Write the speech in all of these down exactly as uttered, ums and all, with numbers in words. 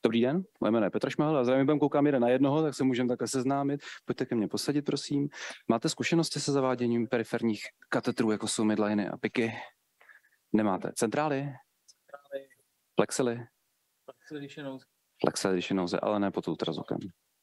Dobrý den, moje jméno je Petr Šmahal a zároveň koukám jeden na jednoho, tak se můžeme takhle seznámit. Pojďte ke mně posadit, prosím. Máte zkušenosti se zaváděním periferních katetrů, jako jsou midliny a piky? Nemáte. Centrály? Centrály. Flexily? Flexily, když je nouze. Flexily, když je nouze, ale ne pod ultrazvukem.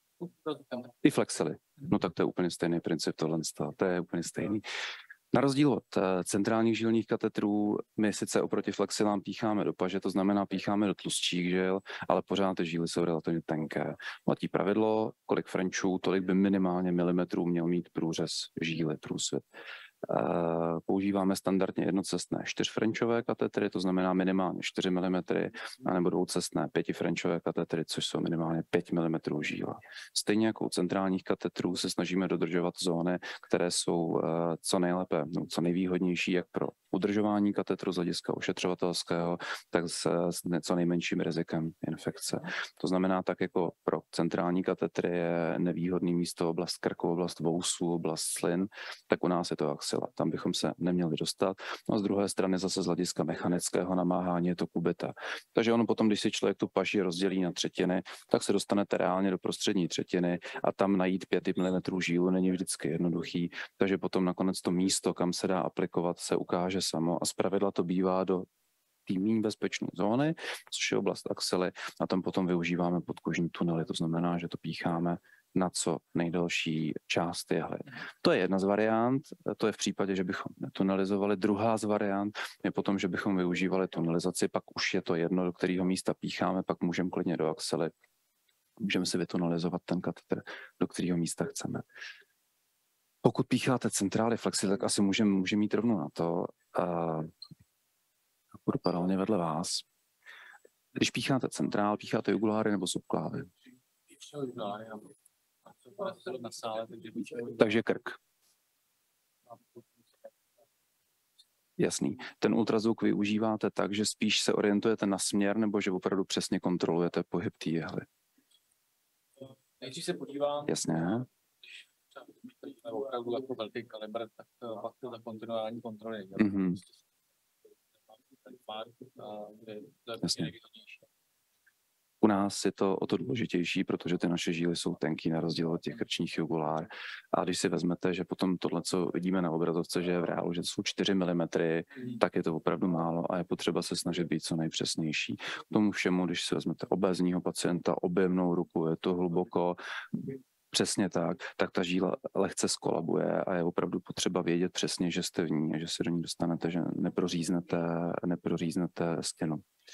I flexily. No tak to je úplně stejný princip tohle. To je úplně stejný. Na rozdíl od centrálních žilních katetrů, my sice oproti flexilám pícháme do paže, to znamená pícháme do tlustších žil, ale pořád ty žíly jsou relativně tenké. Platí pravidlo, kolik Frenchů, tolik by minimálně milimetrů měl mít průřez žíly, průsvit. Používáme standardně jednocestné čtyřfrenčové katetry, to znamená minimálně čtyři milimetry, anebo dvoucestné pětifrenčové katetry, což jsou minimálně pět milimetrů žíla. Stejně jako u centrálních katetrů se snažíme dodržovat zóny, které jsou co nejlépe, no, co nejvýhodnější jak pro udržování katetru z hlediska ošetřovatelského, tak s, s co nejmenším rizikem infekce. To znamená, tak jako pro centrální katetry je nevýhodný místo oblast krku, oblast vousů, oblast slin, tak u nás je to axila. Tam bychom se neměli dostat. No a z druhé strany zase z hlediska mechanického namáhání je to kubita. Takže ono potom, když si člověk tu paži rozdělí na třetiny, tak se dostanete reálně do prostřední třetiny a tam najít pět milimetrů žílu není vždycky jednoduchý. Takže potom nakonec to místo, kam se dá aplikovat, se ukáže samo a zpravidla to bývá do té méně bezpečné zóny, což je oblast axily, a tam potom využíváme podkožní tunely, to znamená, že to pícháme na co nejdelší část jehly. To je jedna z variant, to je v případě, že bychom netunelizovali. Druhá z variant je potom, že bychom využívali tunelizaci, pak už je to jedno, do kterého místa pícháme, pak můžeme klidně do axily, můžeme si vytunelizovat ten katetr, do kterého místa chceme. Pokud pícháte centrály flexy, tak asi můžeme může mít rovno na to. Uh, budu paralelně vedle vás. Když pícháte centrál, pícháte juguláry nebo subklávy? Takže krk. Jasný. Ten ultrazvuk využíváte tak, že spíš se orientujete na směr, nebo že opravdu přesně kontrolujete pohyb té jehly? Nejdřív se podívám. Jasně. Nebo opravdu jako velký kalibr, tak pak to za kontinuální kontroly. Mm-hmm. Jasně. U nás je to o to důležitější, protože ty naše žíly jsou tenký na rozdíl od těch krčních jugulár. A když si vezmete, že potom tohle, co vidíme na obrazovce, že je v reálu, že to jsou čtyři milimetry, tak je to opravdu málo a je potřeba se snažit být co nejpřesnější. K tomu všemu, když si vezmete obézního pacienta, objemnou ruku, je to hluboko, přesně tak, tak ta žíla lehce skolabuje a je opravdu potřeba vědět přesně, že jste v ní a že se do ní dostanete, že neproříznete, neproříznete stěnu.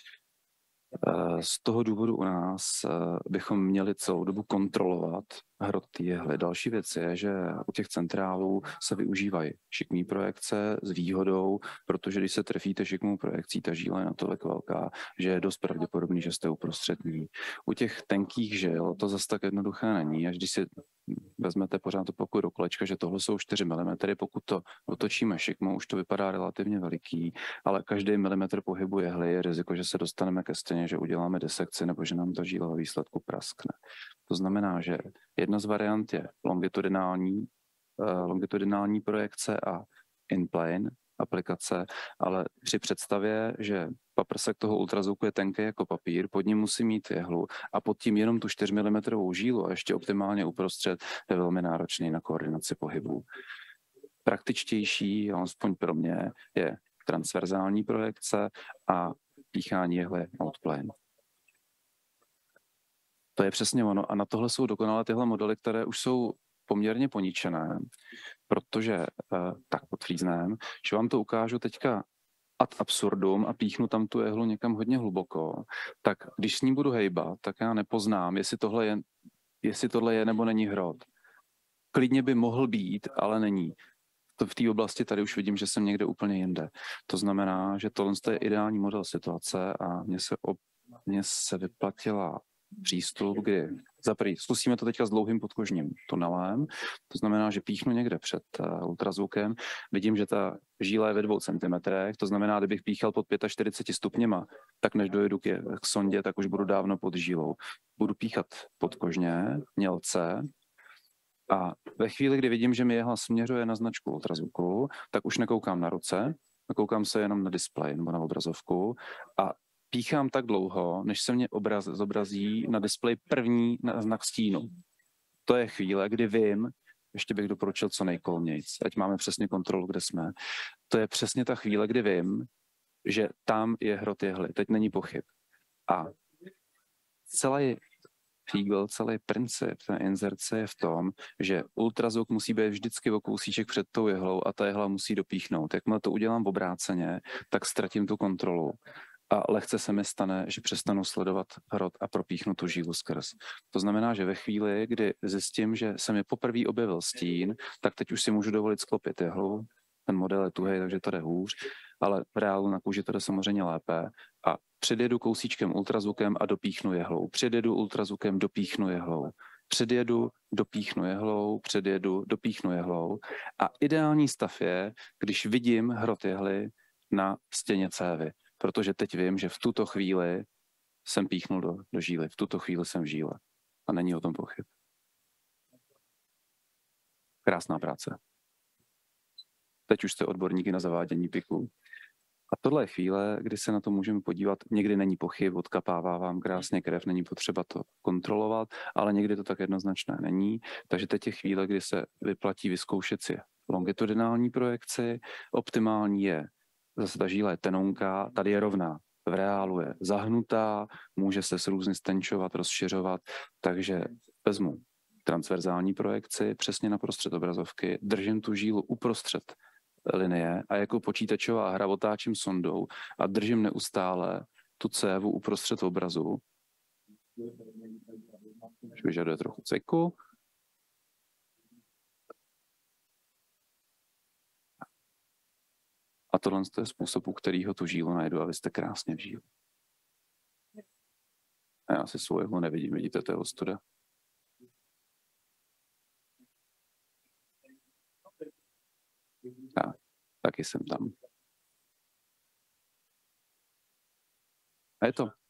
Z toho důvodu u nás bychom měli celou dobu kontrolovat hrot té jehly. Další věc je, že u těch centrálů se využívají šikmý projekce s výhodou, protože když se trefíte šikmou projekcí, ta žíla je natolik velká, že je dost pravděpodobný, že jste uprostřed ní. U těch tenkých žil to zase tak jednoduché není, až když si vezmete pořád to pokud do kolečka, že tohle jsou čtyři milimetry, pokud to otočíme šikmou, už to vypadá relativně veliký, ale každý milimetr pohybu jehly je riziko, že se dostaneme ke stěně, že uděláme disekci nebo že nám ta žíla ve výsledku praskne. To znamená, že jedna z variant je longitudinální, uh, longitudinální projekce a in-plane aplikace, ale při představě, že paprsek toho ultrazvuku je tenký jako papír, pod ním musí mít jehlu a pod tím jenom tu čtyři milimetry žílu a ještě optimálně uprostřed je velmi náročný na koordinaci pohybů. Praktičtější, alespoň pro mě, je transverzální projekce a píchání jehly outplane. To je přesně ono. A na tohle jsou dokonale tyhle modely, které už jsou poměrně poničené, protože eh, tak podfřízném, že vám to ukážu teďka ad absurdum a píchnu tam tu jehlu někam hodně hluboko, tak když s ní budu hejbat, tak já nepoznám, jestli tohle je, jestli tohle je nebo není hrot. Klidně by mohl být, ale není. To v té oblasti tady už vidím, že jsem někde úplně jinde. To znamená, že tohle je ideální model situace a mně se, ob, mně se vyplatila přístup, kdy zaprý zkusíme to teďka s dlouhým podkožním tunelem, to znamená, že píchnu někde před uh, ultrazvukem, vidím, že ta žíla je ve dvou centimetrech, to znamená, kdybych píchal pod čtyřicet pět stupněma, tak než dojedu k, k sondě, tak už budu dávno pod žílou. Budu píchat podkožně, mělce, a ve chvíli, kdy vidím, že mi jehla směřuje na značku ultrazvuku, tak už nekoukám na ruce, koukám se jenom na displej nebo na obrazovku a píchám tak dlouho, než se mě obraz, zobrazí na displeji první znak stínu. To je chvíle, kdy vím, ještě bych doporučil co nejkolnějc, ať máme přesně kontrolu, kde jsme. To je přesně ta chvíle, kdy vím, že tam je hrot jehly. Teď není pochyb. A celý fígl, celý princip té inzerce je v tom, že ultrazvuk musí být vždycky o kousíček před tou jehlou a ta jehla musí dopíchnout. Jakmile to udělám obráceně, tak ztratím tu kontrolu. A lehce se mi stane, že přestanu sledovat hrot a propíchnu tu žílu skrz. To znamená, že ve chvíli, kdy zjistím, že se mi poprvé objevil stín, tak teď už si můžu dovolit sklopit jehlu. Ten model je tuhej, takže to jde hůř, ale v reálu na kůži to jde samozřejmě lépe. A předjedu kousíčkem ultrazvukem a dopíchnu jehlou. Předjedu ultrazvukem, dopíchnu jehlou. Předjedu, dopíchnu jehlou, předjedu, dopíchnu jehlou. A ideální stav je, když vidím hrot jehly na stěně cévy. Protože teď vím, že v tuto chvíli jsem píchnul do, do žíly. V tuto chvíli jsem v žíle. A není o tom pochyb. Krásná práce. Teď už jste odborníky na zavádění piku. A tohle je chvíle, kdy se na to můžeme podívat. Někdy není pochyb, odkapává vám krásně krev, není potřeba to kontrolovat, ale někdy to tak jednoznačné není. Takže teď je chvíle, kdy se vyplatí vyzkoušet si longitudinální projekci. Optimální je, zase ta žíla je tenonká, tady je rovná. V reálu je zahnutá, může se různě stenčovat, rozšiřovat, takže vezmu transverzální projekci přesně na prostřed obrazovky, držím tu žílu uprostřed linie a jako počítačová hra otáčím sondou a držím neustále tu cévu uprostřed obrazu. Už vyžaduje trochu cviku. A tohle je způsob, u kterého tu žílu najdu a vy jste krásně v žílu. A já si svou jehlu nevidím, vidíte, to je ostuda. Tak, taky jsem tam. A je to.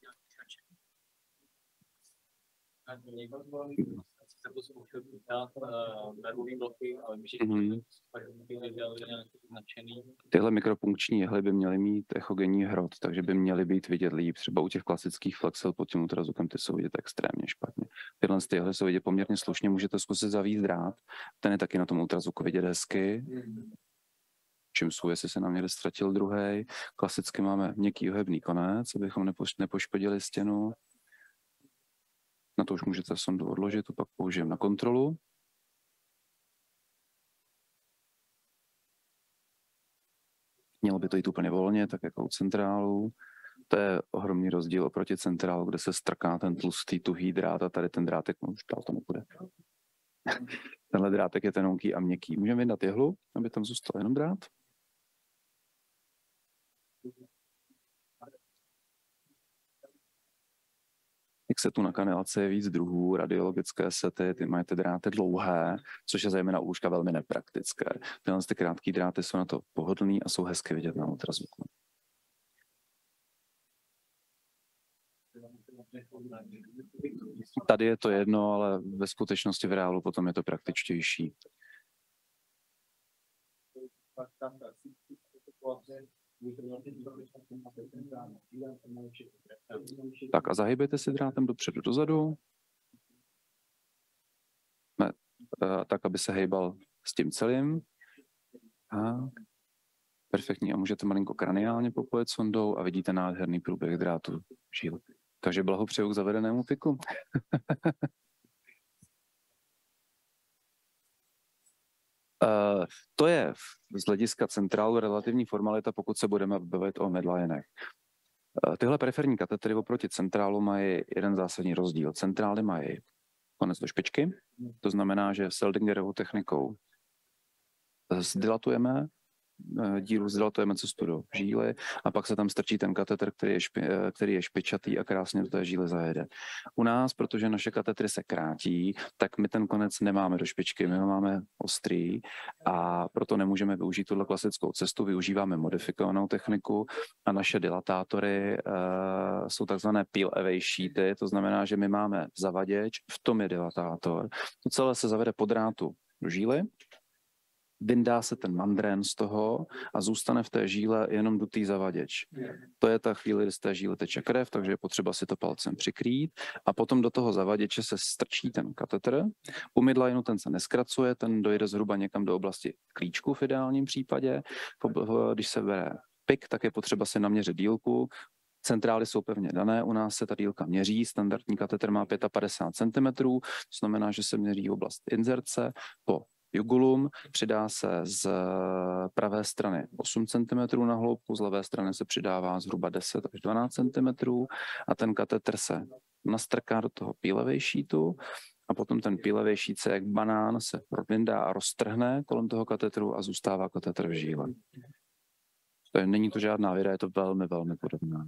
Tyhle mikropunkční jehly by měly mít echogenní hrot, takže by měly být vidět líp. Třeba u těch klasických flexel pod tím ultrazvukem ty jsou vidět extrémně špatně. Tyhle ty jehly jsou vidět poměrně slušně, můžete zkusit zavít drát. Ten je taky na tom ultrazvuku vidět hezky. Čím jsou, jestli se nám někde ztratil druhý. Klasicky máme měkký ohebný konec, abychom nepoš- nepoškodili stěnu. Na to už můžete sondu odložit, to pak použijeme na kontrolu. Mělo by to jít úplně volně, tak jako u centrálu. To je ohromný rozdíl oproti centrálu, kde se strká ten tlustý, tuhý drát a tady ten drátek, no už dál to nepůjde. Tenhle drátek je tenonký a měkký. Můžeme vydat jehlu, aby tam zůstal jenom drát. Jak se tu na kanálce je víc druhů, radiologické sety, ty mají ty dráty dlouhé, což je zejména u lůžka velmi nepraktické. Tyhle ty krátké dráty jsou na to pohodlný a jsou hezky vidět na ultrazvuku. Tady je to jedno, ale ve skutečnosti v reálu potom je to praktičtější. Tak a zahybejte si drátem dopředu, dozadu. Ne, tak, aby se hejbal s tím celým. Tak. Perfektní. A můžete malinko kraniálně popojit sondou a vidíte nádherný průběh drátu žíl. Takže blahopřeju k zavedenému piku. Uh, to je z hlediska centrálu relativní formalita, pokud se budeme bavit o midlinech. Uh, tyhle periferní katetry oproti centrálu mají jeden zásadní rozdíl. Centrály mají konec do špičky, to znamená, že Seldingerovou technikou zdilatujeme díru, zdilatujeme cestu do žíly a pak se tam strčí ten katetr, který je, špi, který je špičatý a krásně do té žíly zajede. U nás, protože naše katetry se krátí, tak my ten konec nemáme do špičky, my ho máme ostrý a proto nemůžeme využít tuhle klasickou cestu, využíváme modifikovanou techniku a naše dilatátory uh, jsou takzvané peel-away sheety, to znamená, že my máme zavaděč, v tom je dilatátor. To celé se zavede po drátu do žíly. vyndá se ten mandrén z toho a zůstane v té žíle jenom dutý zavaděč. To je ta chvíli, kdy z té žíle teče krev, takže je potřeba si to palcem přikrýt a potom do toho zavaděče se strčí ten katetr. U midlineu ten se neskracuje, ten dojde zhruba někam do oblasti klíčku v ideálním případě. Když se bere pik, tak je potřeba si naměřit dílku. Centrály jsou pevně dané, u nás se ta dílka měří, standardní katetr má padesát pět centimetrů, to znamená, že se měří oblast inzerce po jugulum, přidá se z pravé strany osm centimetrů na hloubku, z levé strany se přidává zhruba deset až dvanáct centimetrů a ten katetr se nastrká do toho pílevej šítu a potom ten pílevej šít se jak banán se vyndá a roztrhne kolem toho katetru a zůstává katetr v žíle. To je, není to žádná věda, je to velmi, velmi podobné.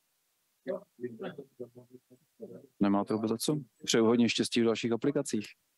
Nemáte vůbec za co? Přeju hodně štěstí v dalších aplikacích.